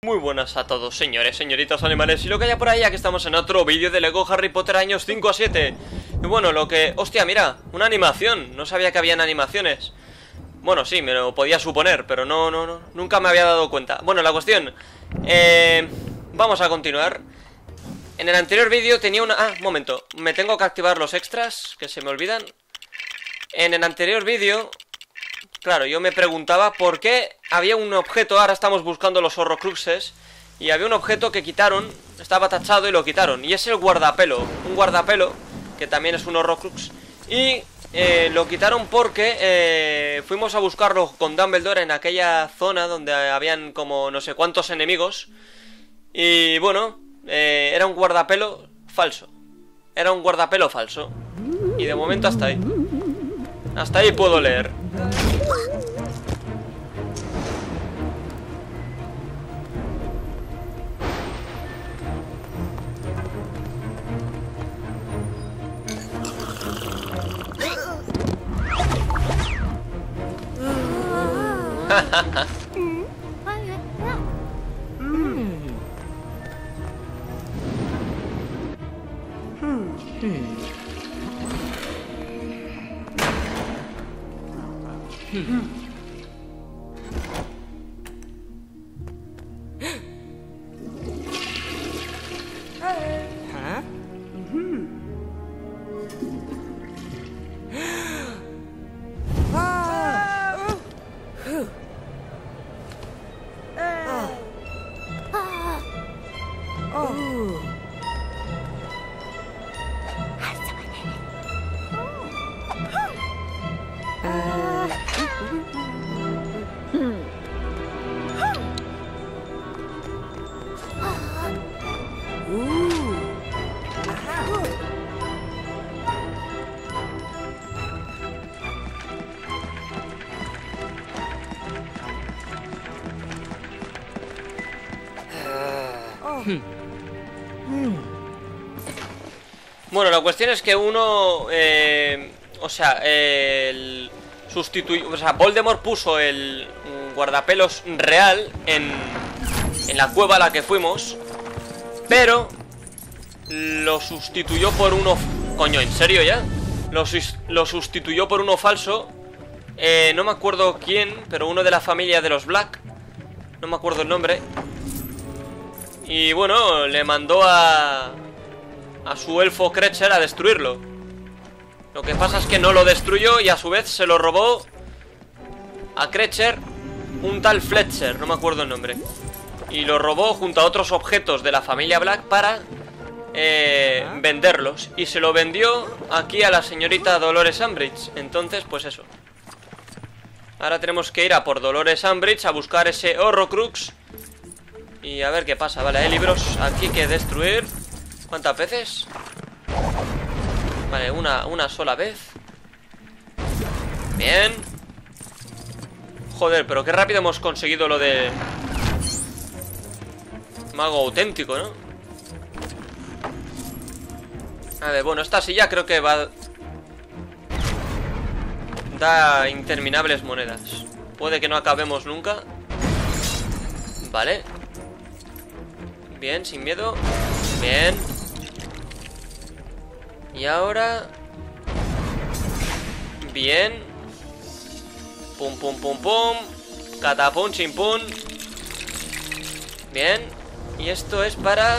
Muy buenas a todos, señores, señoritas, animales y lo que haya por ahí, ya que estamos en otro vídeo de Lego Harry Potter años 5 a 7. Y bueno, lo que... ¡Hostia, mira! Una animación. No sabía que habían animaciones. Bueno, sí, me lo podía suponer, pero no, nunca me había dado cuenta. Bueno, la cuestión... vamos a continuar. En el anterior vídeo tenía una... Ah, un momento. Me tengo que activar los extras, que se me olvidan. En el anterior vídeo... Claro, yo me preguntaba por qué había un objeto, ahora estamos buscando los Horrocruxes, y había un objeto que quitaron, estaba tachado y lo quitaron, y es el guardapelo, un guardapelo, que también es un Horrocrux, y lo quitaron porque fuimos a buscarlo con Dumbledore en aquella zona donde habían como no sé cuántos enemigos, y bueno, era un guardapelo falso, y de momento hasta ahí puedo leer. Bueno, la cuestión es que uno, o sea, Voldemort puso el guardapelos real en la cueva a la que fuimos, pero lo sustituyó por uno... Coño, ¿en serio ya? Lo sustituyó por uno falso. No me acuerdo quién, pero uno de la familia de los Black. No me acuerdo el nombre. Y bueno, le mandó a su elfo Kreacher a destruirlo. Lo que pasa es que no lo destruyó y a su vez se lo robó a Kreacher un tal Fletcher, no me acuerdo el nombre. Y lo robó junto a otros objetos de la familia Black para venderlos. Y se lo vendió aquí a la señorita Dolores Umbridge. Entonces, pues eso. Ahora tenemos que ir a por Dolores Umbridge a buscar ese Horrocrux y a ver qué pasa. Vale, hay libros aquí que destruir. ¿Cuántas veces? Vale, una sola vez. Bien. Joder, pero qué rápido hemos conseguido lo de mago auténtico, ¿no? A ver, bueno, esta silla creo que va... Da interminables monedas. Puede que no acabemos nunca. Vale. Bien, sin miedo. Bien. Y ahora... Bien. Pum, pum, pum, pum. Catapum, chimpum. Bien. Y esto es para...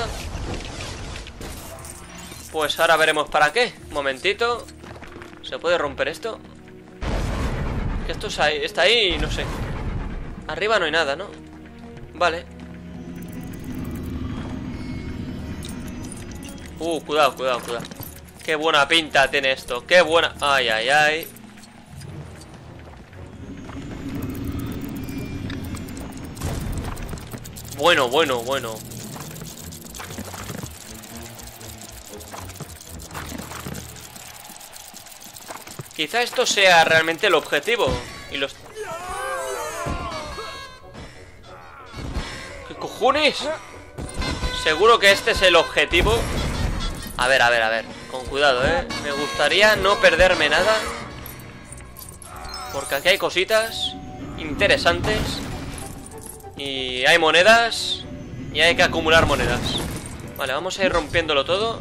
Pues ahora veremos para qué. Un momentito. ¿Se puede romper esto? Que esto está ahí, no sé. Arriba no hay nada, ¿no? Vale. Cuidado. Qué buena pinta tiene esto. Qué buena... Ay. Bueno. Quizá esto sea realmente el objetivo. Y los... ¿Qué cojones? Seguro que este es el objetivo. A ver. Con cuidado, me gustaría no perderme nada. Porque aquí hay cositas interesantes. Y hay monedas. Y hay que acumular monedas. Vale, vamos a ir rompiéndolo todo.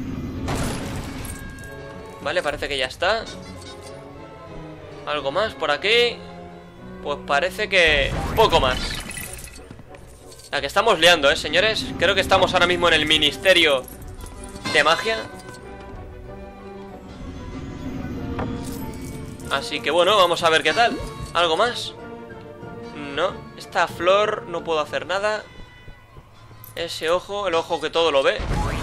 Vale, parece que ya está. ¿Algo más por aquí? Pues parece que... poco más. La que estamos liando, señores. Creo que estamos ahora mismo en el Ministerio de Magia. Así que bueno, vamos a ver qué tal. ¿Algo más? No, esta flor no puedo hacer nada. Ese ojo, el ojo que todo lo ve.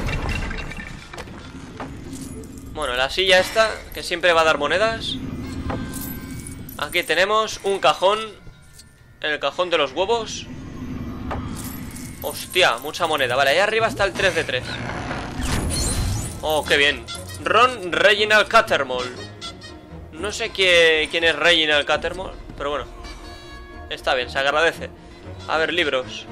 Bueno, la silla esta, que siempre va a dar monedas. Aquí tenemos un cajón. El cajón de los huevos. Hostia, mucha moneda. Vale, ahí arriba está el 3 de 3. Oh, qué bien. Ron Reginald Cattermole. No sé quién es Reginald Cattermole, pero bueno, está bien, se agradece. A ver, libros.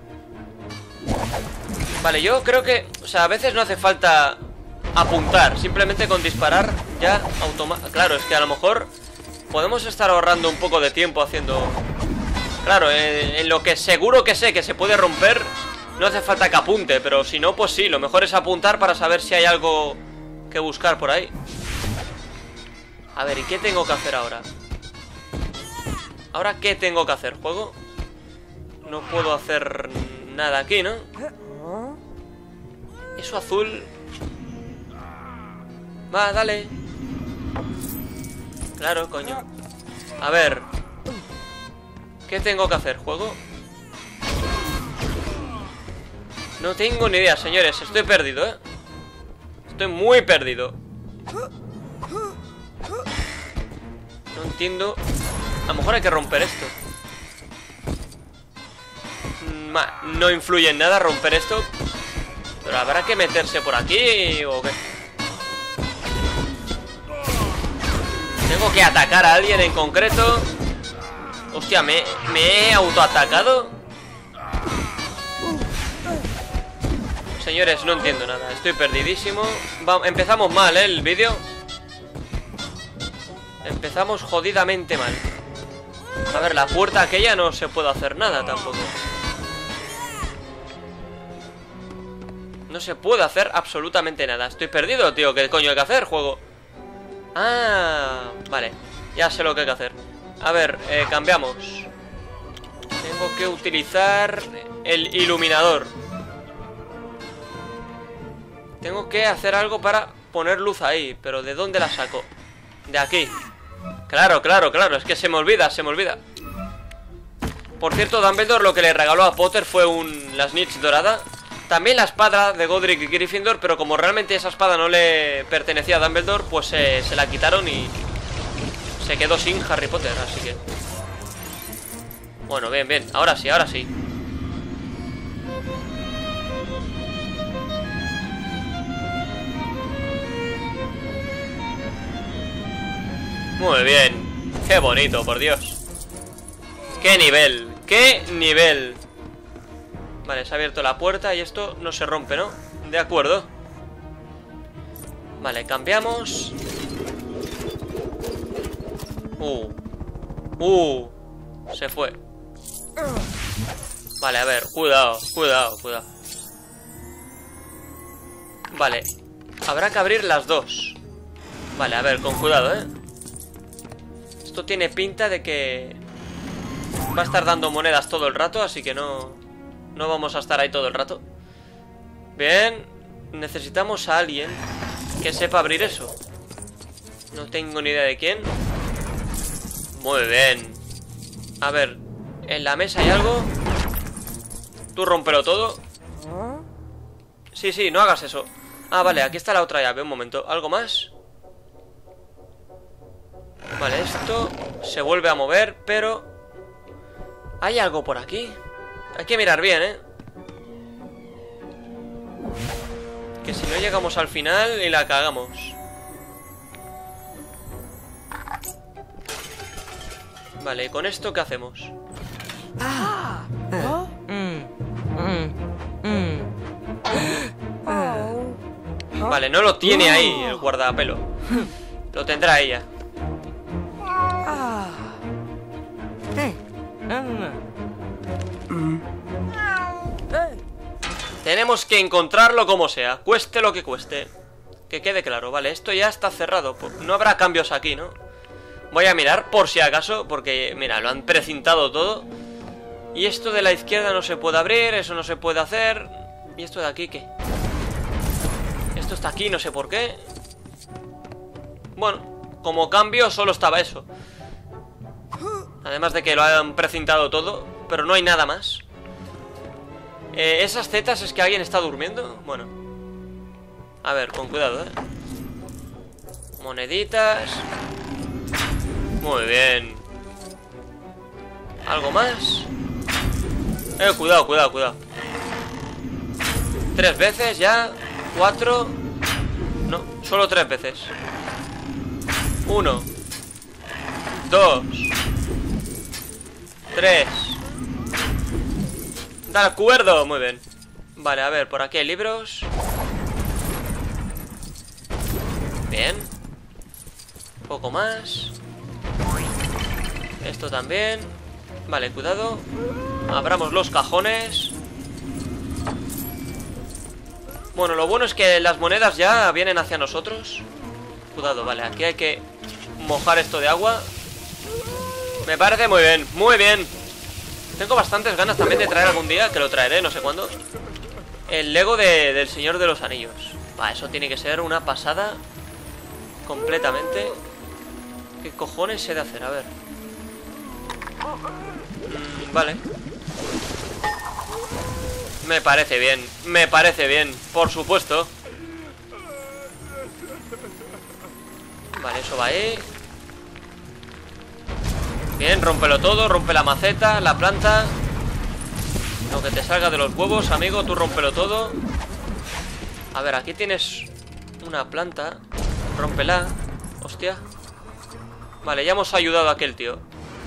Vale, yo creo que... o sea, a veces no hace falta apuntar. Simplemente con disparar ya automáticamente. Claro, es que a lo mejor podemos estar ahorrando un poco de tiempo haciendo... Claro, en lo que seguro que sé que se puede romper, no hace falta que apunte. Pero si no, pues sí, lo mejor es apuntar para saber si hay algo que buscar por ahí. A ver, ¿y qué tengo que hacer ahora? ¿Ahora qué tengo que hacer, juego? No puedo hacer nada aquí, ¿no? Eso azul. Va, dale. Claro, coño. A ver. ¿Qué tengo que hacer, juego? No tengo ni idea, señores. Estoy perdido, ¿eh? Estoy muy perdido. No entiendo. A lo mejor hay que romper esto. No influye en nada romper esto. Pero habrá que meterse por aquí o qué. Tengo que atacar a alguien en concreto. Hostia, me he autoatacado. Señores, no entiendo nada. Estoy perdidísimo. Empezamos mal, el vídeo. Empezamos jodidamente mal. A ver, la puerta aquella no se puede hacer nada tampoco. No se puede hacer absolutamente nada. Estoy perdido, tío. ¿Qué coño hay que hacer, juego? Ah, vale. Ya sé lo que hay que hacer. A ver, cambiamos. Tengo que utilizar el iluminador. Tengo que hacer algo para poner luz ahí. Pero ¿de dónde la saco? De aquí. Claro, claro, claro. Es que se me olvida, se me olvida. Por cierto, Dumbledore lo que le regaló a Potter fue la snitch dorada. También la espada de Godric y Gryffindor. Pero como realmente esa espada no le pertenecía a Dumbledore, pues se la quitaron y se quedó sin Harry Potter, así que... Bueno, bien, bien. Ahora sí, ahora sí. Muy bien. Qué bonito, por Dios. Qué nivel, qué nivel. Vale, se ha abierto la puerta y esto no se rompe, ¿no? De acuerdo. Vale, cambiamos. Se fue. Vale, a ver, cuidado, cuidado, cuidado. Vale, habrá que abrir las dos. Vale, a ver, con cuidado, ¿eh? Esto tiene pinta de que va a estar dando monedas todo el rato, así que no vamos a estar ahí todo el rato. Bien, necesitamos a alguien que sepa abrir eso. No tengo ni idea de quién. Muy bien. A ver, en la mesa hay algo. Tú rómpelo todo. Sí, sí, no hagas eso. Ah, vale, aquí está la otra llave, un momento. ¿Algo más? Vale, esto se vuelve a mover, pero... ¿hay algo por aquí? Hay que mirar bien, ¿eh? Que si no llegamos al final y la cagamos. Vale, ¿con esto qué hacemos? Vale, no lo tiene ahí el guardapelo. Lo tendrá ella. Tenemos que encontrarlo como sea, cueste lo que cueste. Que quede claro, vale, esto ya está cerrado. No habrá cambios aquí, ¿no? Voy a mirar por si acaso, porque, mira, lo han precintado todo. Y esto de la izquierda no se puede abrir, eso no se puede hacer. ¿Y esto de aquí qué? Esto está aquí, no sé por qué. Bueno, como cambio solo estaba eso. Además de que lo han precintado todo, pero no hay nada más. ¿Esas zetas es que alguien está durmiendo? Bueno. A ver, con cuidado, moneditas. Muy bien. ¿Algo más? Cuidado, cuidado, cuidado. 3 veces ya. 4. No, solo 3 veces. 1 2 3. De acuerdo, muy bien. Vale, a ver, por aquí hay libros. Bien. Un poco más. Esto también. Vale, cuidado. Abramos los cajones. Bueno, lo bueno es que las monedas ya vienen hacia nosotros. Cuidado, vale, aquí hay que mojar esto de agua. Me parece muy bien, muy bien. Tengo bastantes ganas también de traer algún día, que lo traeré, no sé cuándo, el Lego del Señor de los Anillos. Va, eso tiene que ser una pasada completamente. ¿Qué cojones se de hacer? A ver. Vale. Me parece bien, por supuesto. Vale, eso va ahí. Bien, rómpelo todo, rompe la maceta, la planta. Lo que te salga de los huevos, amigo, tú rómpelo todo. A ver, aquí tienes una planta. Rómpela. Hostia. Vale, ya hemos ayudado a aquel tío.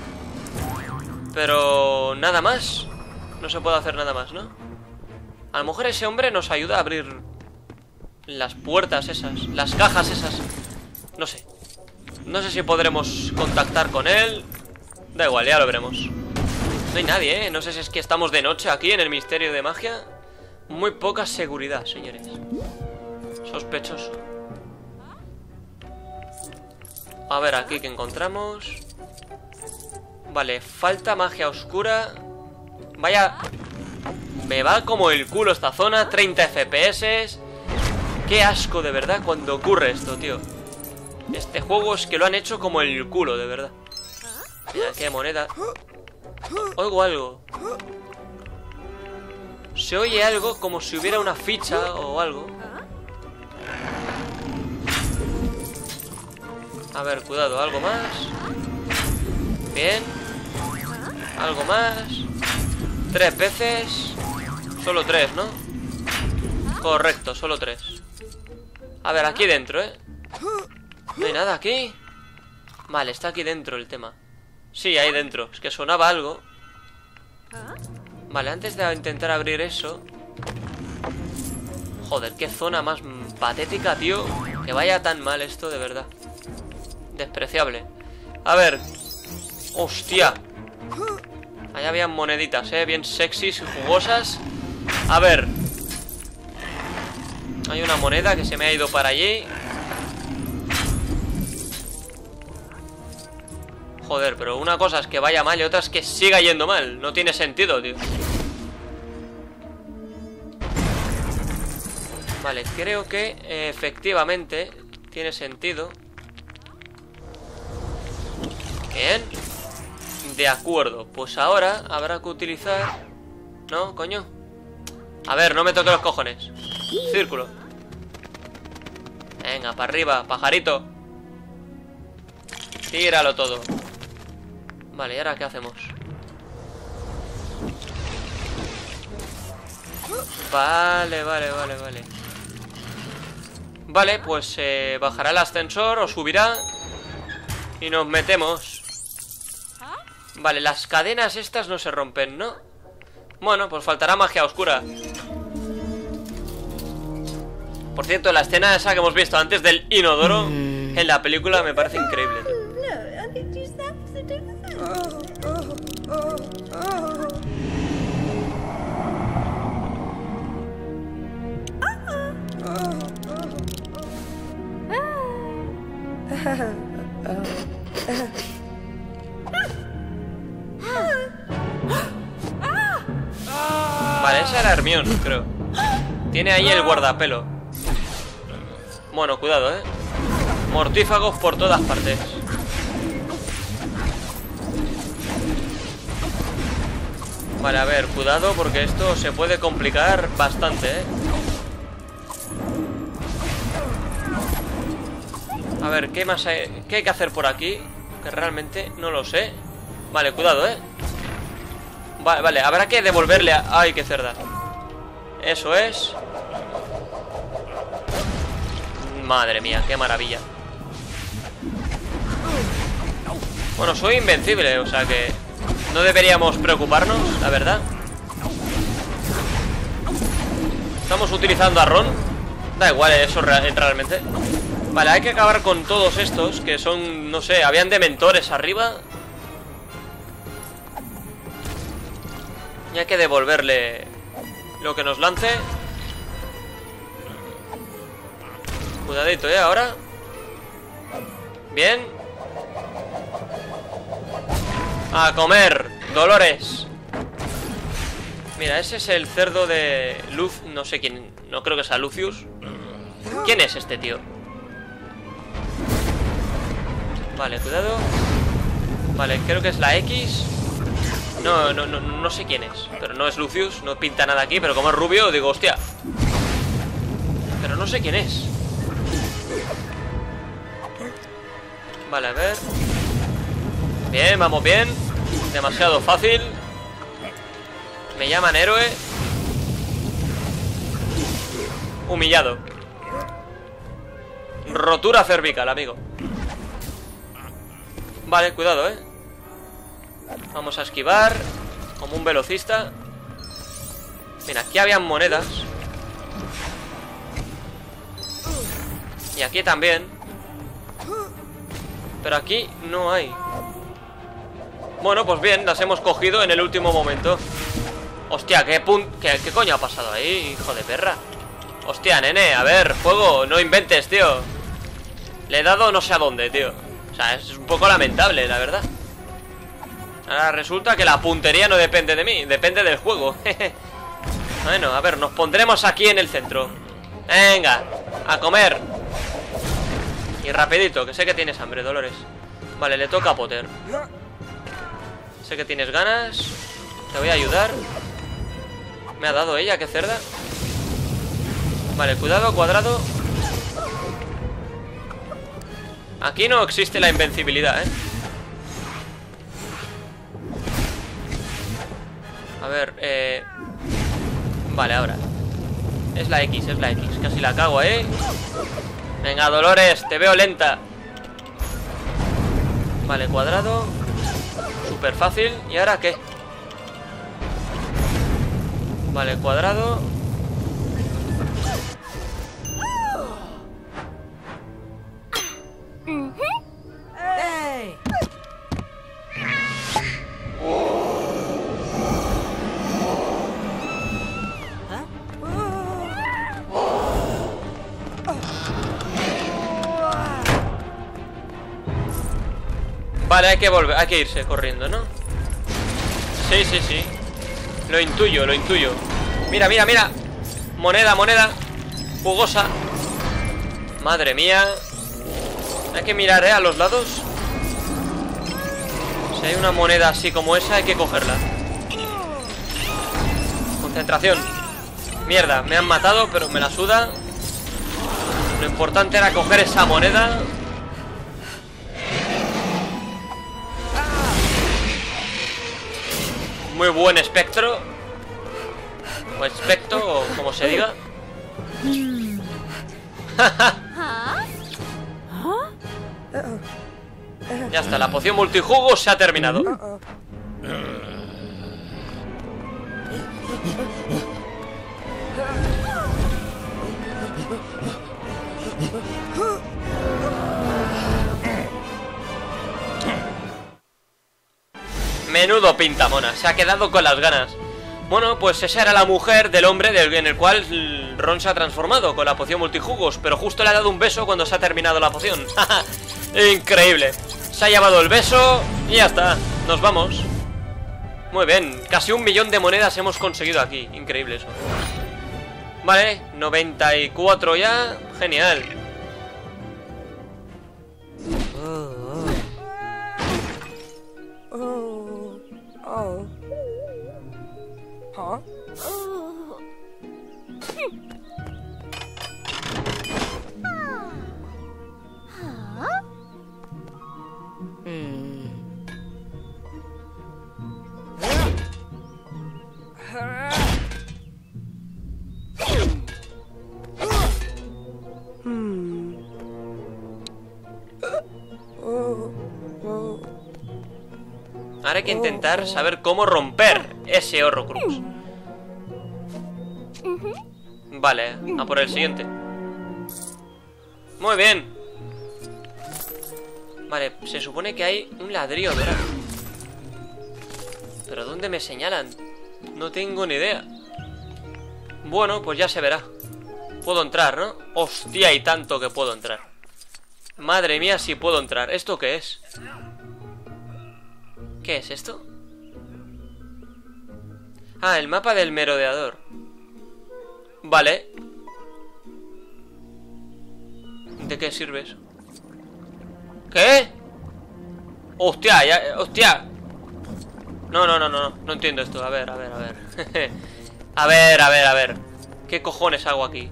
Pero nada más. No se puede hacer nada más, ¿no? A lo mejor ese hombre nos ayuda a abrir las puertas esas, las cajas esas. No sé. No sé si podremos contactar con él. Da igual, ya lo veremos. No hay nadie, ¿eh? No sé si es que estamos de noche aquí en el Misterio de Magia. Muy poca seguridad, señores. Sospechoso. A ver, aquí que encontramos. Vale, falta magia oscura. Vaya. Me va como el culo esta zona. 30 FPS. Qué asco, de verdad, cuando ocurre esto, tío. Este juego es que lo han hecho como el culo, de verdad. Mira, qué moneda. Oigo algo. Se oye algo como si hubiera una ficha o algo. A ver, cuidado, algo más. Bien. Algo más. 3 veces. Solo 3, ¿no? Correcto, solo 3. A ver, aquí dentro, ¿eh? No hay nada aquí. Vale, está aquí dentro el tema. Sí, ahí dentro, es que sonaba algo. Vale, antes de intentar abrir eso. Joder, qué zona más patética, tío. Que vaya tan mal esto, de verdad. Despreciable. A ver. Hostia. Allá habían moneditas, bien sexys y jugosas. A ver. Hay una moneda que se me ha ido para allí. Joder, pero una cosa es que vaya mal y otra es que siga yendo mal. No tiene sentido, tío. Vale, creo que efectivamente tiene sentido. Bien. De acuerdo, pues ahora habrá que utilizar... ¿No, coño? A ver, no me toque los cojones. Círculo. Venga, para arriba, pajarito. Tíralo todo. Vale, ¿y ahora qué hacemos? Vale. Vale, pues bajará el ascensor o subirá. Y nos metemos. Vale, las cadenas estas no se rompen, ¿no? Bueno, pues faltará magia oscura. Por cierto, la escena esa que hemos visto antes del inodoro en la película me parece increíble, tío. Vale, esa era Hermione, creo. Tiene ahí el guardapelo. Bueno, cuidado, mortífagos por todas partes. Vale, a ver, cuidado porque esto se puede complicar bastante, A ver, ¿qué más hay? ¿Qué hay que hacer por aquí? Que realmente no lo sé. Vale, cuidado, Vale, vale, habrá que devolverle a... ¡Ay, qué cerda! Eso es. Madre mía, qué maravilla. Bueno, soy invencible, o sea que no deberíamos preocuparnos, la verdad. Estamos utilizando a Ron. Da igual eso realmente. Vale, hay que acabar con todos estos que son, no sé, habían dementores arriba. Y hay que devolverle lo que nos lance. Cuidadito, ahora. Bien. A comer, Dolores. Mira, ese es el cerdo de Luz, no sé quién, no creo que sea Lucius. ¿Quién es este tío? Vale, cuidado. Vale, creo que es la X. No sé quién es, pero no es Lucius, no pinta nada aquí, pero como es rubio, digo, hostia. Pero no sé quién es. Vale, a ver. Bien, vamos bien. Demasiado fácil. Me llaman héroe. Humillado. Rotura cervical, amigo. Vale, cuidado, Vamos a esquivar como un velocista. Mira, aquí habían monedas. Y aquí también. Pero aquí no hay. Bueno, pues bien, las hemos cogido en el último momento. Hostia, ¿qué coño ha pasado ahí, hijo de perra? Hostia, nene, a ver, juego, no inventes, tío. Le he dado no sé a dónde, tío. O sea, es un poco lamentable, la verdad. Ahora resulta que la puntería no depende de mí, depende del juego. Bueno, a ver, nos pondremos aquí en el centro. Venga, a comer. Y rapidito, que sé que tienes hambre, Dolores. Vale, le toca a Potter. Sé que tienes ganas. Te voy a ayudar. Me ha dado ella, qué cerda. Vale, cuidado, cuadrado. Aquí no existe la invencibilidad, A ver, vale, ahora. Es la X, es la X. Casi la cago, Venga, Dolores, te veo lenta. Vale, cuadrado. Súper fácil. ¿Y ahora qué? Vale, cuadrado. Vale, hay que volver, hay que irse corriendo, ¿no? Sí, sí, sí. Lo intuyo, lo intuyo. Mira, mira, mira. Moneda, moneda. Jugosa. Madre mía. Hay que mirar, a los lados. Si hay una moneda así como esa, hay que cogerla. Concentración. Mierda, me han matado, pero me la suda. Lo importante era coger esa moneda. Muy buen espectro. O espectro, o como se diga. Ya está, la poción multijugos se ha terminado. Menudo pintamona, se ha quedado con las ganas. Bueno, pues esa era la mujer del hombre en el cual Ron se ha transformado con la poción multijugos. Pero justo le ha dado un beso cuando se ha terminado la poción. Increíble. Se ha llevado el beso y ya está, nos vamos. Muy bien, casi 1 millón de monedas hemos conseguido aquí. Increíble eso. Vale, 94 ya. Genial. Ahora hay que intentar saber cómo romper ese Horrocrux. Vale, a por el siguiente. Muy bien. Vale, se supone que hay un ladrillo dorado. ¿Pero dónde me señalan? No tengo ni idea. Bueno, pues ya se verá. Puedo entrar, ¿no? Hostia, y tanto que puedo entrar. Madre mía, si puedo entrar. ¿Esto qué es? ¿Qué es esto? Ah, el mapa del merodeador. Vale. ¿De qué sirve eso? ¿Qué? Hostia, ya, hostia. No entiendo esto. A ver. A ver. ¿Qué cojones hago aquí?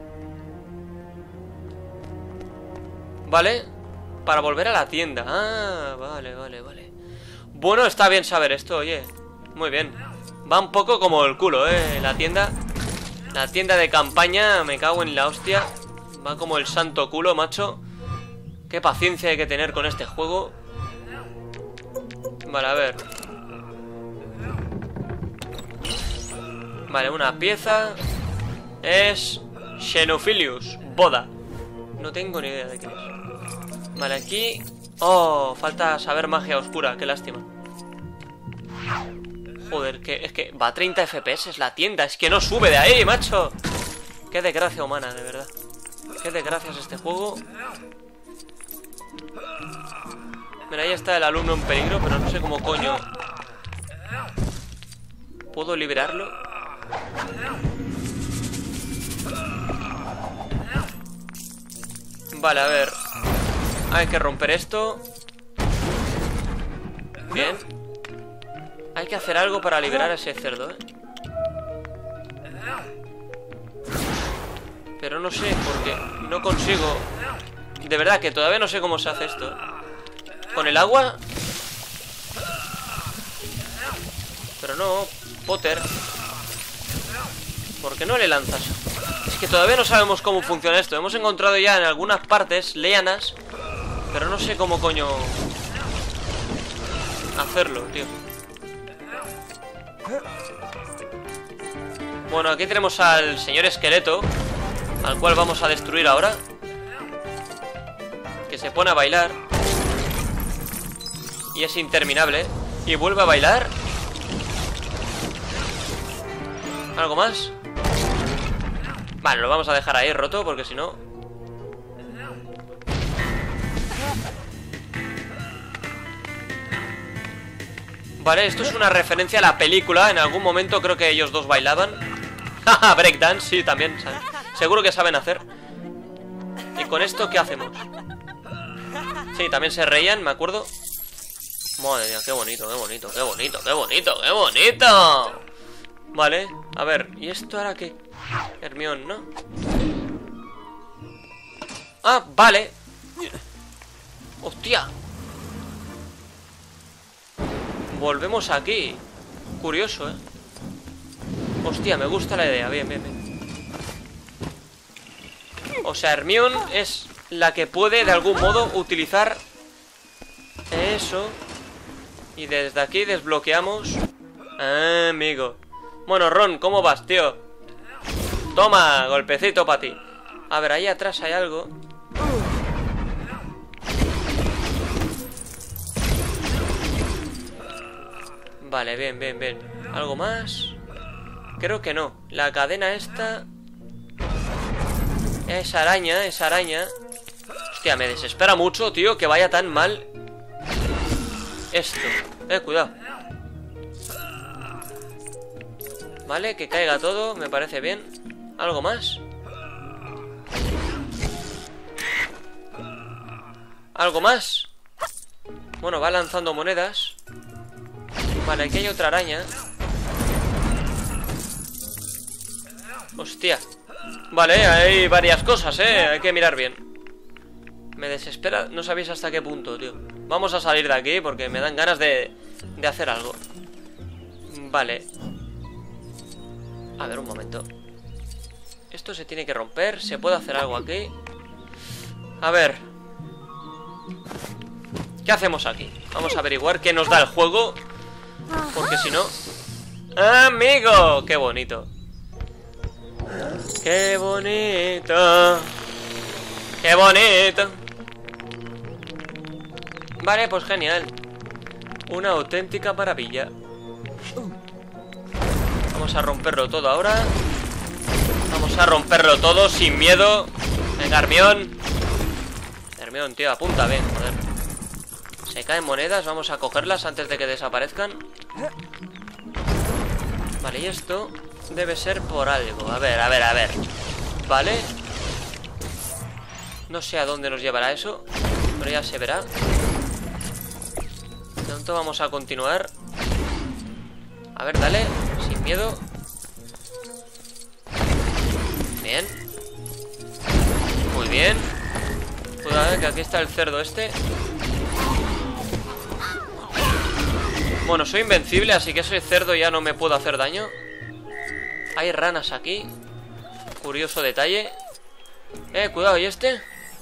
Vale. Para volver a la tienda. Ah, vale. Bueno, está bien saber esto, oye. Muy bien. Va un poco como el culo, la tienda. La tienda de campaña, me cago en la hostia. Va como el santo culo, macho. Qué paciencia hay que tener con este juego. Vale, a ver. Vale, una pieza. Es Xenophilius, boda. No tengo ni idea de qué es. Vale, aquí. Oh, falta saber magia oscura, qué lástima. Joder, es que va a 30 FPS es la tienda. Es que no sube de ahí, macho. Qué desgracia humana, de verdad. Qué desgracia es este juego. Mira, ahí está el alumno en peligro, pero no sé cómo coño puedo liberarlo. Vale, a ver. Hay que romper esto. Bien. Hay que hacer algo para liberar a ese cerdo, Pero no sé, porque no consigo. De verdad que todavía no sé cómo se hace esto. ¿Con el agua? Pero no, Potter. ¿Por qué no le lanzas? Es que todavía no sabemos cómo funciona esto. Hemos encontrado ya en algunas partes lianas, pero no sé cómo coño hacerlo, tío. Bueno, aquí tenemos al señor esqueleto, al cual vamos a destruir ahora. Que se pone a bailar y es interminable. Y vuelve a bailar. ¿Algo más? Vale, lo vamos a dejar ahí roto, porque si no... Vale, esto es una referencia a la película. En algún momento creo que ellos dos bailaban. Haha, breakdance, sí, también ¿sabes? Seguro que saben hacer. ¿Y con esto qué hacemos? Sí, también se reían, me acuerdo. Madre mía, qué bonito. Vale, a ver, ¿y esto ahora qué? Hermión, ¿no? Ah, vale. Hostia. Volvemos aquí. Curioso, Hostia, me gusta la idea, bien. O sea, Hermión es la que puede de algún modo utilizar eso. Y desde aquí desbloqueamos. Ah, amigo. Bueno, Ron, ¿cómo vas, tío? Toma, golpecito para ti. A ver, ahí atrás hay algo. Vale, bien. ¿Algo más? Creo que no. La cadena esta... Esa araña. Hostia, me desespera mucho, tío, que vaya tan mal esto. Cuidado. Vale, que caiga todo, me parece bien. ¿Algo más? ¿Algo más? Bueno, va lanzando monedas. Vale, aquí hay otra araña. Hostia. Vale, hay varias cosas, hay que mirar bien. Me desespera, no sabéis hasta qué punto, tío. Vamos a salir de aquí porque me dan ganas de hacer algo. Vale. A ver, un momento. Esto se tiene que romper. ¿Se puede hacer algo aquí? A ver. ¿Qué hacemos aquí? Vamos a averiguar qué nos da el juego. Porque si no... ¡Amigo! ¡Qué bonito! ¡Qué bonito! ¡Qué bonito! Vale, pues genial. Una auténtica maravilla. Vamos a romperlo todo ahora. Vamos a romperlo todo sin miedo. Venga, Hermión. Hermión, tío, apunta, ven, joder. Se caen monedas, vamos a cogerlas antes de que desaparezcan. Vale, y esto debe ser por algo. A ver, a ver, a ver. Vale. No sé a dónde nos llevará eso, pero ya se verá. De momento vamos a continuar. A ver, dale, sin miedo. Bien. Muy bien. Cuidado, que aquí está el cerdo este. Bueno, soy invencible, así que ese cerdo ya no me puedo hacer daño. Hay ranas aquí. Curioso detalle. Cuidado, ¿y este?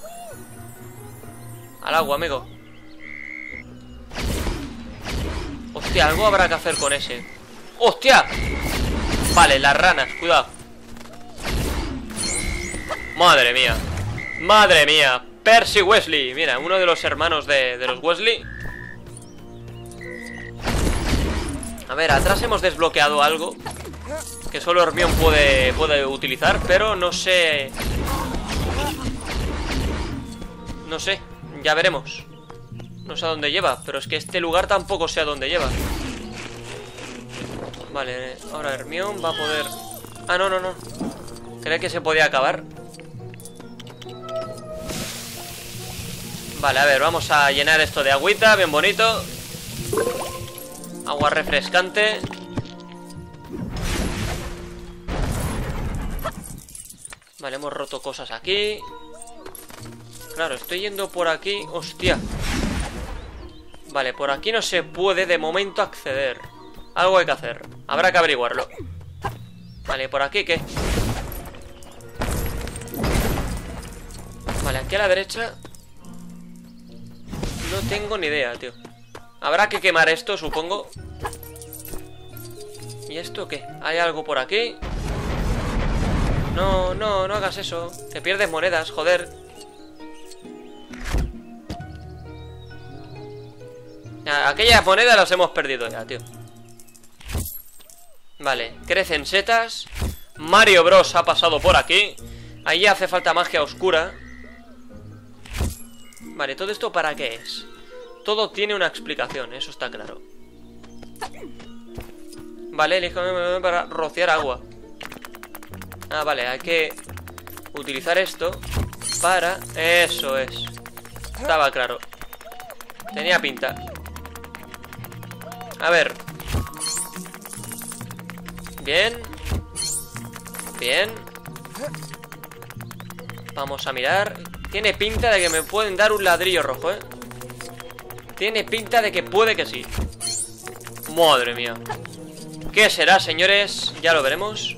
Al agua, amigo. Hostia, algo habrá que hacer con ese. ¡Hostia! Vale, las ranas, cuidado. Madre mía. Madre mía. Percy Weasley. Mira, uno de los hermanos de los Weasley. A ver, atrás hemos desbloqueado algo que solo Hermione puede utilizar, pero no sé. No sé, ya veremos. No sé a dónde lleva, pero es que este lugar tampoco sé a dónde lleva. Vale, ahora Hermione va a poder... Ah, no, no, no. Creía que se podía acabar. Vale, a ver, vamos a llenar esto de agüita, bien bonito. Agua refrescante. Vale, hemos roto cosas aquí. Claro, estoy yendo por aquí. Hostia. Vale, por aquí no se puede de momento acceder. Algo hay que hacer. Habrá que averiguarlo. Vale, ¿por aquí qué? Vale, aquí a la derecha no tengo ni idea, tío. Habrá que quemar esto, supongo. ¿Y esto qué? ¿Hay algo por aquí? No, no, no hagas eso. Que pierdes monedas, joder. Aquellas monedas las hemos perdido ya, tío. Vale, crecen setas. Mario Bros ha pasado por aquí. Ahí hace falta magia oscura. Vale, ¿todo esto para qué es? Todo tiene una explicación, eso está claro. Vale, elijo para rociar agua. Ah, vale, hay que utilizar esto para... Eso es. Estaba claro. Tenía pinta. A ver. Bien. Bien. Vamos a mirar. Tiene pinta de que me pueden dar un ladrillo rojo, ¿eh? Tiene pinta de que puede que sí. Madre mía. ¿Qué será, señores? Ya lo veremos.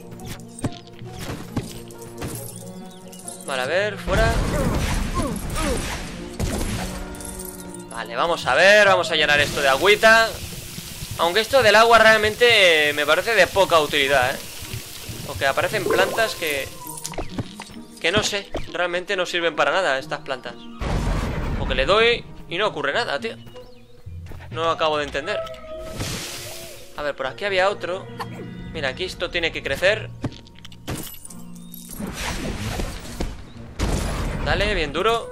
Vale, a ver, fuera. Vale, vamos a ver. Vamos a llenar esto de agüita. Aunque esto del agua realmente me parece de poca utilidad, ¿eh? Porque aparecen plantas que no sé, realmente no sirven para nada estas plantas. Porque le doy y no ocurre nada, tío. No lo acabo de entender. A ver, por aquí había otro. Mira, aquí esto tiene que crecer. Dale, bien duro.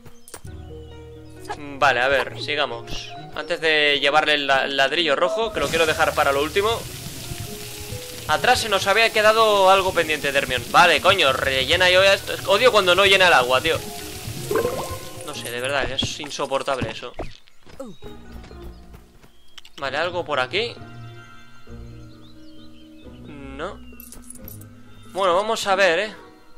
Vale, a ver, sigamos. Antes de llevarle el ladrillo rojo, que lo quiero dejar para lo último. Atrás se nos había quedado algo pendiente de Hermione. Vale, coño, rellena yo esto. Odio cuando no llena el agua, tío. No sé, de verdad, es insoportable eso. Vale, algo por aquí. No. Bueno, vamos a ver,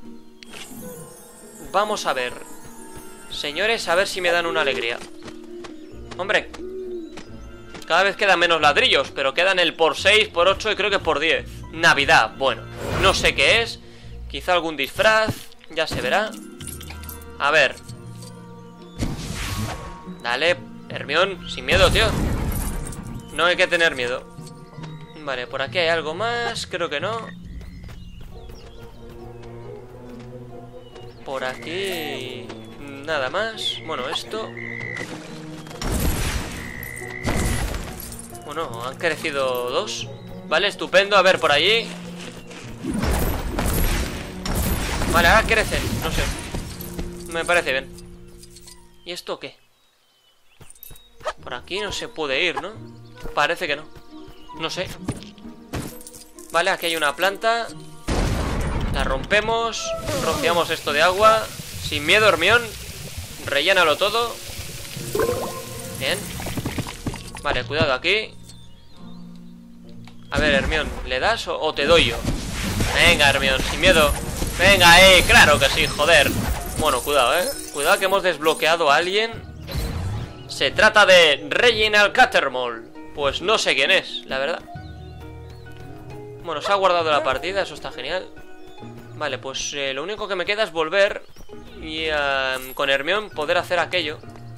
Vamos a ver. Señores, a ver si me dan una alegría. Hombre, cada vez quedan menos ladrillos, pero quedan el por 6, por 8 y creo que por 10. Navidad, bueno, no sé qué es. Quizá algún disfraz, ya se verá. A ver. Dale, Hermione, sin miedo, tío. No hay que tener miedo. Vale, por aquí hay algo más, creo que no. Por aquí... nada más. Bueno, esto... bueno, han crecido 2. Vale, estupendo, a ver, por allí. Vale, ahora crecen, no sé. Me parece bien. ¿Y esto qué? Por aquí no se puede ir, ¿no? Parece que no. No sé. Vale, aquí hay una planta. La rompemos. Rociamos esto de agua. Sin miedo, Hermione. Rellénalo todo. Bien. Vale, cuidado aquí. A ver, Hermione, ¿le das o te doy yo? Venga, Hermione, sin miedo. Venga, claro que sí, joder. Bueno, cuidado, cuidado que hemos desbloqueado a alguien. Se trata de Reginald Cattermole. Pues no sé quién es, la verdad. Bueno, se ha guardado la partida, eso está genial. Vale, pues lo único que me queda es volver y con Hermione poder hacer aquello.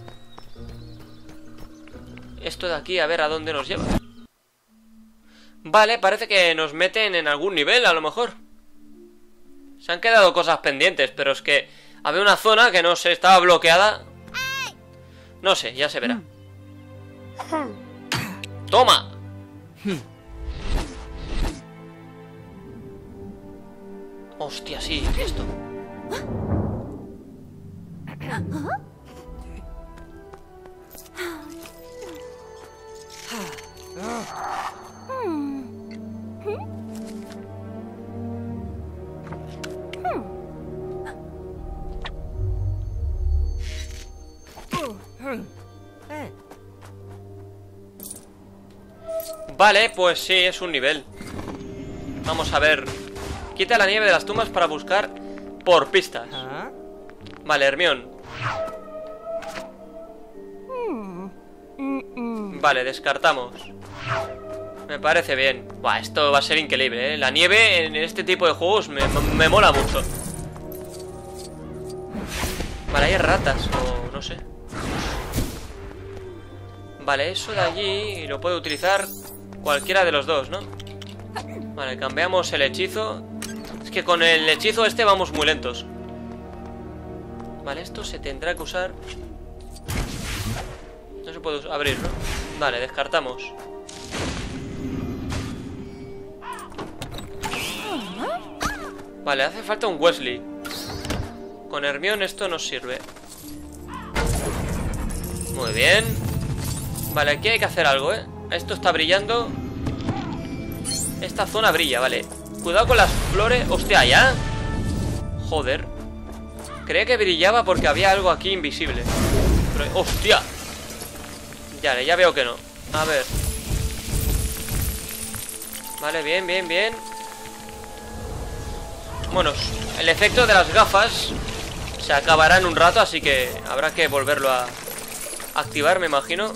Esto de aquí, a ver a dónde nos lleva. Vale, parece que nos meten en algún nivel, a lo mejor. Se han quedado cosas pendientes, pero es que había una zona que no sé, estaba bloqueada. No sé, ya se verá. ¡Toma! Hostia, sí, esto. Vale, pues sí, es un nivel. Vamos a ver. Quita la nieve de las tumbas para buscar por pistas. Vale, Hermione. Vale, descartamos. Me parece bien. Buah, esto va a ser increíble, La nieve en este tipo de juegos me mola mucho. Vale, hay ratas o no sé. Vale, eso de allí lo puede utilizar cualquiera de los dos, ¿no? Vale, cambiamos el hechizo. Es que con el hechizo este vamos muy lentos. Vale, esto se tendrá que usar. No se puede abrir, ¿no? Vale, descartamos. Vale, hace falta un Weasley. Con Hermione esto nos sirve. Muy bien. Vale, aquí hay que hacer algo, Esto está brillando. Esta zona brilla, vale. Cuidado con las flores. Hostia, ¿ya? Joder. Creía que brillaba porque había algo aquí invisible. Pero, ¡hostia! Ya veo que no. A ver. Vale, bien, bien, bien. Bueno, el efecto de las gafas se acabará en un rato, así que habrá que volverlo a activar, me imagino.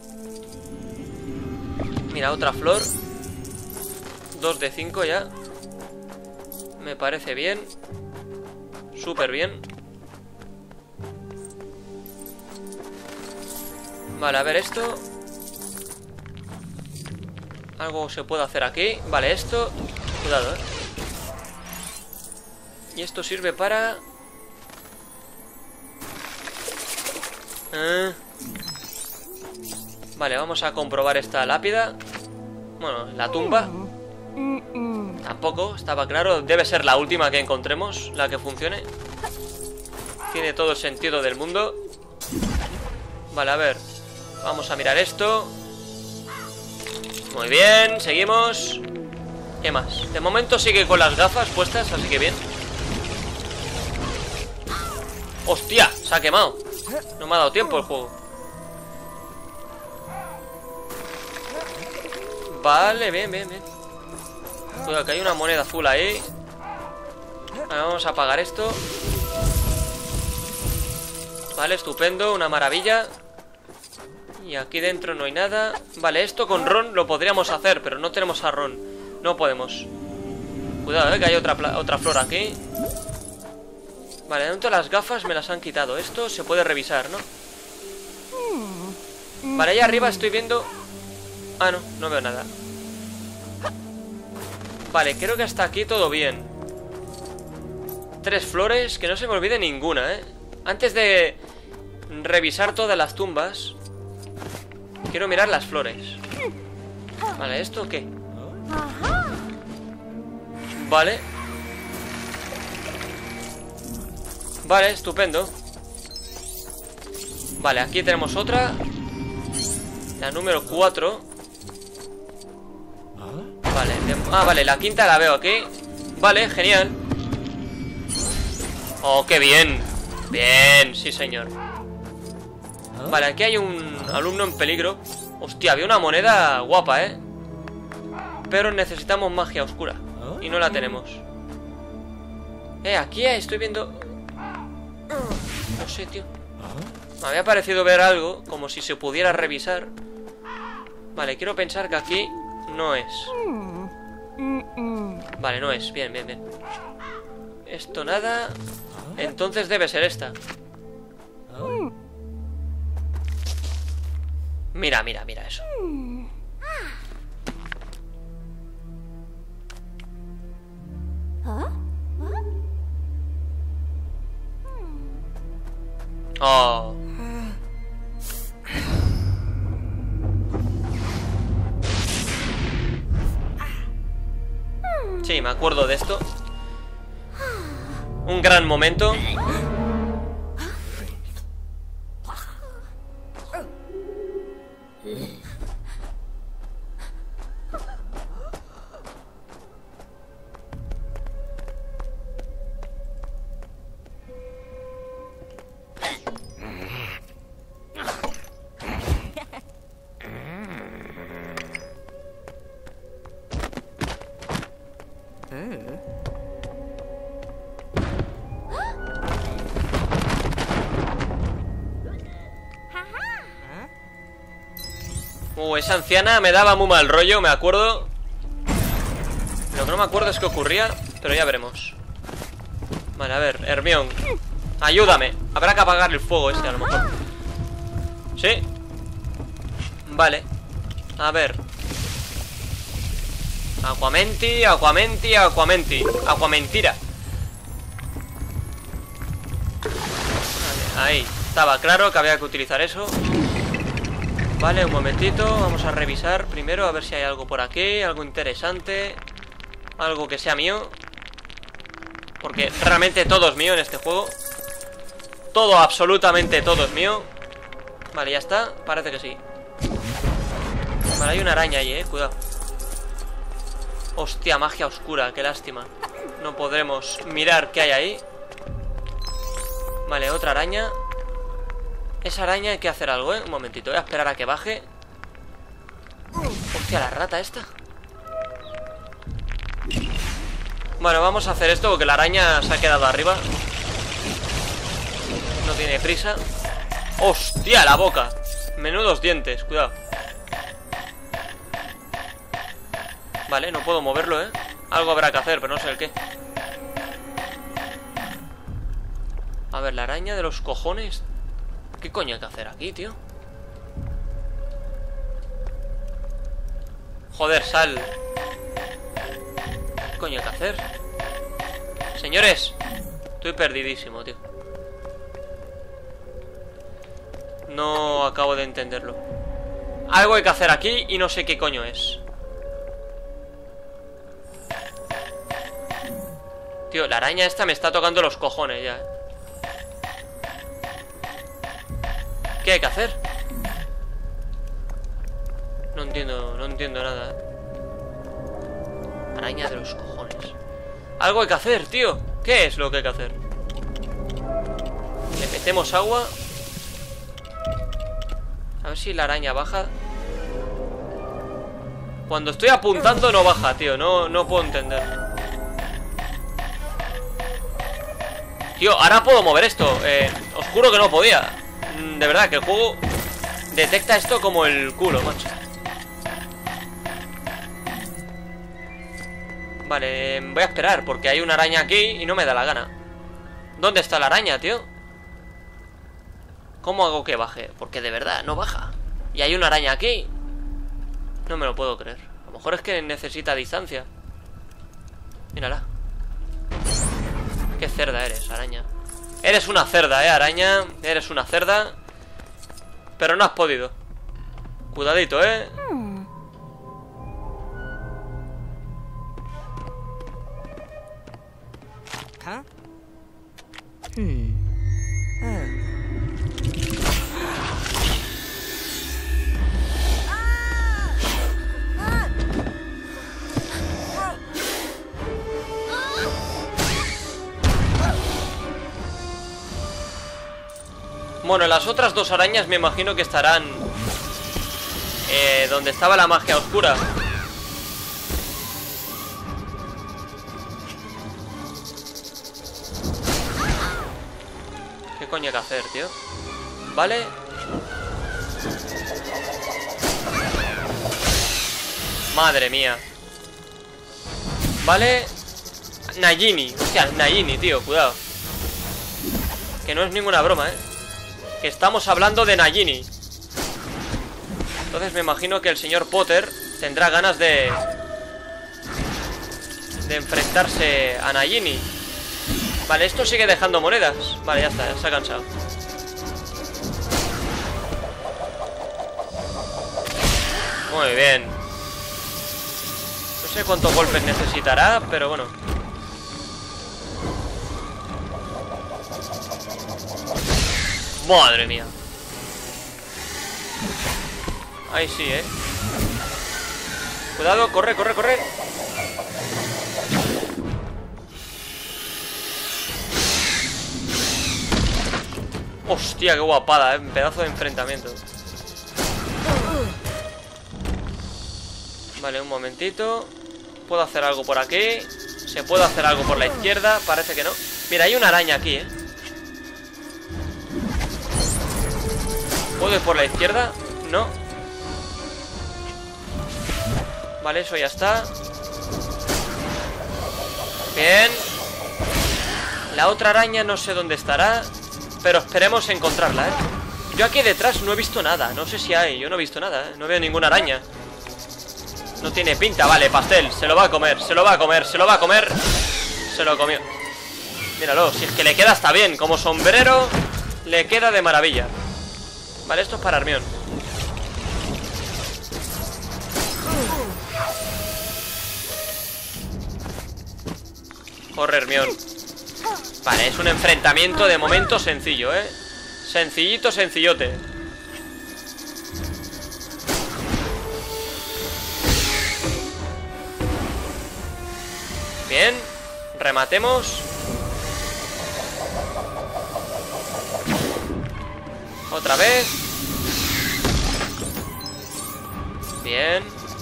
Mira, otra flor. 2 de 5 ya. Me parece bien. Súper bien. Vale, a ver esto. Algo se puede hacer aquí. Vale, esto. Cuidado, Y esto sirve para... Vale, vamos a comprobar esta lápida. Bueno, la tumba. Tampoco, estaba claro. Debe ser la última que encontremos, la que funcione. Tiene todo el sentido del mundo. Vale, a ver. Vamos a mirar esto. Muy bien, seguimos. ¿Qué más? De momento sigue con las gafas puestas, así que bien. ¡Hostia! Se ha quemado. No me ha dado tiempo el juego. Vale, bien, bien, bien. Cuidado, que hay una moneda azul ahí. Vale, vamos a apagar esto. Vale, estupendo, una maravilla. Y aquí dentro no hay nada. Vale, esto con Ron lo podríamos hacer, pero no tenemos a Ron. No podemos. Cuidado, que hay otra flor aquí. Vale, dentro de las gafas me las han quitado. Esto se puede revisar, ¿no? Vale, allá arriba estoy viendo... Ah, no, no veo nada. Vale, creo que hasta aquí todo bien. 3 flores, que no se me olvide ninguna, ¿eh? Antes de revisar todas las tumbas, quiero mirar las flores. Vale, ¿esto qué? Vale. Vale, estupendo. Vale, aquí tenemos otra. La número 4. Vale, vale, la quinta la veo aquí. Vale, genial. Oh, qué bien. Bien, sí señor. Vale, aquí hay un alumno en peligro. Hostia, había una moneda guapa, ¿eh? Pero necesitamos magia oscura y no la tenemos. Aquí estoy viendo... No sé, tío. Me había parecido ver algo, como si se pudiera revisar. Vale, quiero pensar que aquí no es. Vale, no es, bien, bien, bien. Esto nada. Entonces debe ser esta. Mira, mira, mira eso. Oh. Sí, me acuerdo de esto. Un gran momento. Esa anciana me daba muy mal rollo, me acuerdo. Lo que no me acuerdo es qué ocurría, pero ya veremos. Vale, a ver, Hermione, ayúdame. Habrá que apagar el fuego este a lo mejor. ¿Sí? Vale. A ver. Aquamenti, Aquamenti, Aquamenti. Aquamentira. Vale, ahí. Estaba claro que había que utilizar eso. Vale, un momentito, vamos a revisar primero a ver si hay algo por aquí, algo interesante, algo que sea mío, porque realmente todo es mío en este juego. Todo, absolutamente todo es mío. Vale, ya está, parece que sí. Vale, hay una araña ahí, cuidado. Hostia, magia oscura, qué lástima. No podremos mirar qué hay ahí. Vale, otra araña. Esa araña hay que hacer algo, Un momentito, voy a esperar a que baje. Hostia, la rata esta. Bueno, vamos a hacer esto porque la araña se ha quedado arriba. No tiene prisa. Hostia, la boca. Menudos dientes, cuidado. Vale, no puedo moverlo, Algo habrá que hacer, pero no sé el qué. A ver, la araña de los cojones. ¿Qué coño hay que hacer aquí, tío? Joder, sal. ¿Qué coño hay que hacer? Señores, estoy perdidísimo, tío. No acabo de entenderlo. Algo hay que hacer aquí y no sé qué coño es. Tío, la araña esta me está tocando los cojones ya, ¿Qué hay que hacer? No entiendo nada, Araña de los cojones. Algo hay que hacer, tío. ¿Qué es lo que hay que hacer? Le metemos agua. A ver si la araña baja. Cuando estoy apuntando no baja, tío. No puedo entender. Tío, ahora puedo mover esto. Os juro que no podía. De verdad, que el juego detecta esto como el culo, macho. Vale, voy a esperar porque hay una araña aquí y no me da la gana. ¿Dónde está la araña, tío? ¿Cómo hago que baje? Porque de verdad, no baja. Y hay una araña aquí. No me lo puedo creer. A lo mejor es que necesita distancia. Mírala. Qué cerda eres, araña. Eres una cerda, araña. Eres una cerda. Pero no has podido. Cuidadito, Bueno, las otras dos arañas me imagino que estarán donde estaba la magia oscura. ¿Qué coño hay que hacer, tío? Vale. Madre mía. Vale. Nagini. Hostia, Nagini, tío, cuidado. Que no es ninguna broma, que estamos hablando de Nagini. Entonces me imagino que el señor Potter tendrá ganas de enfrentarse a Nagini. Vale, esto sigue dejando monedas. Vale, ya está, ya se ha cansado. Muy bien. No sé cuántos golpes necesitará, pero bueno. Madre mía. Ahí sí, Cuidado, corre, corre, corre. Hostia, qué guapada, un pedazo de enfrentamiento. Vale, un momentito. ¿Puedo hacer algo por aquí? ¿Se puede hacer algo por la izquierda? Parece que no. Mira, hay una araña aquí, ¿Puedo ir por la izquierda? No. Vale, eso ya está. Bien. La otra araña no sé dónde estará, pero esperemos encontrarla, Yo aquí detrás no he visto nada. No sé si hay, yo no he visto nada, No veo ninguna araña. No tiene pinta, vale, pastel. Se lo va a comer, se lo va a comer, se lo va a comer. Se lo comió. Míralo, si es que le queda hasta bien. Como sombrero, le queda de maravilla. Vale, esto es para Hermione. Corre, Hermione. Vale, es un enfrentamiento de momento sencillo, Sencillito, sencillote. Bien, rematemos. Otra vez. Bien.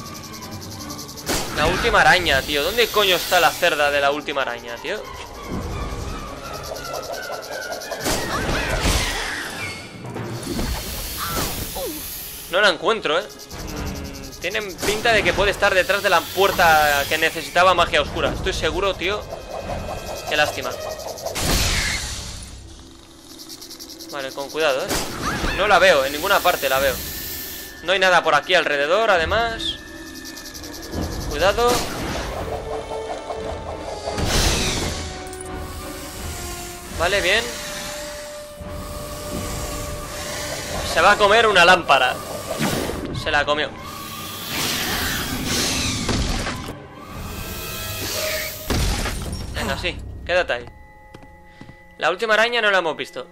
La última araña, tío. ¿Dónde coño está la cerda de la última araña, tío? No la encuentro, Tienen pinta de que puede estar detrás de la puerta que necesitaba magia oscura. Estoy seguro, tío. Qué lástima. Vale, con cuidado, No la veo, en ninguna parte la veo. No hay nada por aquí alrededor, además. Cuidado. Vale, bien. Se va a comer una lámpara. Se la comió. Venga, sí, quédate ahí. La última araña no la hemos visto.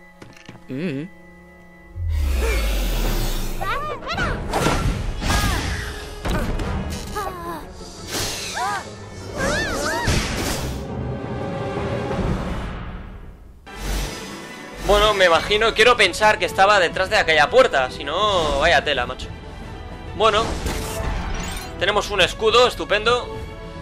Bueno, me imagino, quiero pensar que estaba detrás de aquella puerta. Si no, vaya tela, macho. Bueno, tenemos un escudo, estupendo.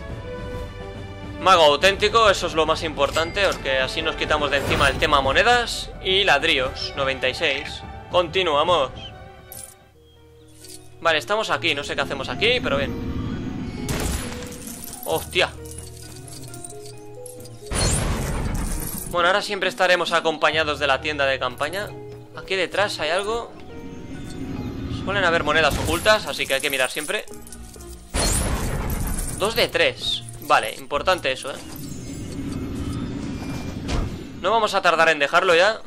Mago auténtico, eso es lo más importante, porque así nos quitamos de encima el tema monedas. Y ladrillos, 96. Continuamos. Vale, estamos aquí, no sé qué hacemos aquí, pero bien. Hostia. Bueno, ahora siempre estaremos acompañados de la tienda de campaña. Aquí detrás hay algo. Suelen haber monedas ocultas, así que hay que mirar siempre. 2 de 3. Vale, importante eso, No vamos a tardar en dejarlo ya.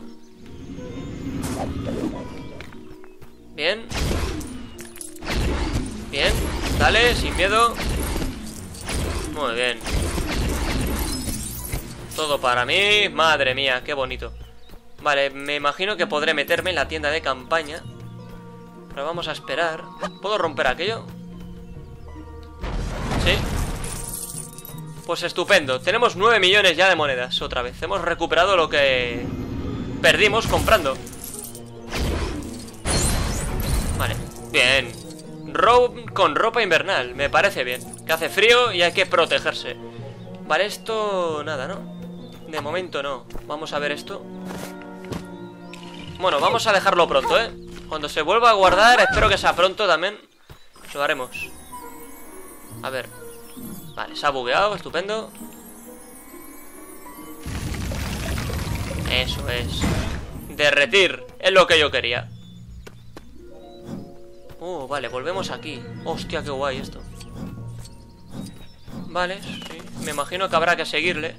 Bien. Bien, dale, sin miedo. Muy bien. Todo para mí, madre mía, qué bonito. Vale, me imagino que podré meterme en la tienda de campaña. Pero vamos a esperar. ¿Puedo romper aquello? Sí. Pues estupendo, tenemos 9 millones ya de monedas. Otra vez, hemos recuperado lo que perdimos comprando. Vale, bien. Con ropa invernal, me parece bien. Que hace frío y hay que protegerse. Vale, esto... nada, ¿no? De momento no. Vamos a ver esto. Bueno, vamos a dejarlo pronto, Cuando se vuelva a guardar, espero que sea pronto también. Lo haremos. A ver. Vale, se ha bugueado, estupendo. Eso es. Derretir, es lo que yo quería. Vale, volvemos aquí. Hostia, qué guay esto. Vale, sí. Me imagino que habrá que seguirle.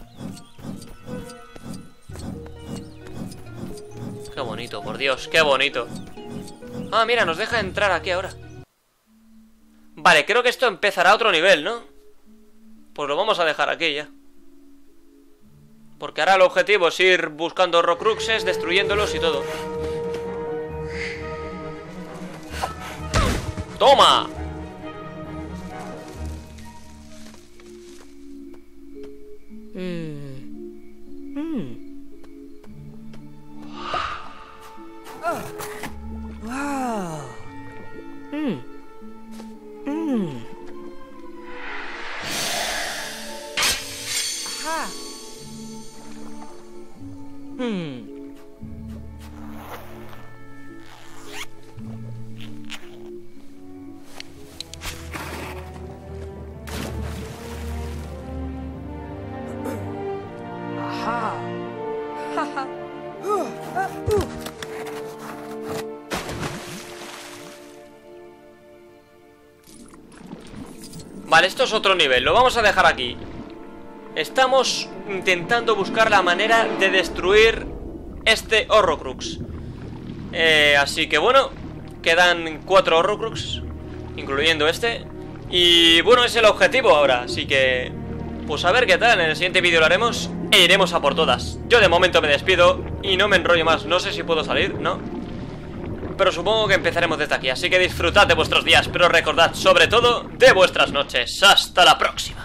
Qué bonito, por Dios, qué bonito. Ah, mira, nos deja entrar aquí ahora. Vale, creo que esto empezará otro nivel, ¿no? Pues lo vamos a dejar aquí ya. Porque ahora el objetivo es ir buscando Horrocruxes, destruyéndolos y todo. ¡Toma! Wow. Aha. Aha. Haha. Vale, esto es otro nivel, lo vamos a dejar aquí. Estamos intentando buscar la manera de destruir este Horrocrux. Así que bueno, quedan 4 Horrocrux, incluyendo este. Y bueno, es el objetivo ahora, así que... pues a ver qué tal, en el siguiente vídeo lo haremos e iremos a por todas. Yo de momento me despido y no me enrollo más, no sé si puedo salir, ¿no? Pero supongo que empezaremos desde aquí, así que disfrutad de vuestros días, pero recordad sobre todo de vuestras noches. ¡Hasta la próxima!